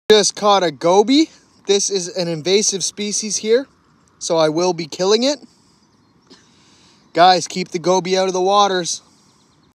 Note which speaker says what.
Speaker 1: Just caught a goby. This is an invasive species here, so I will be killing it. Guys, keep the goby out of the waters.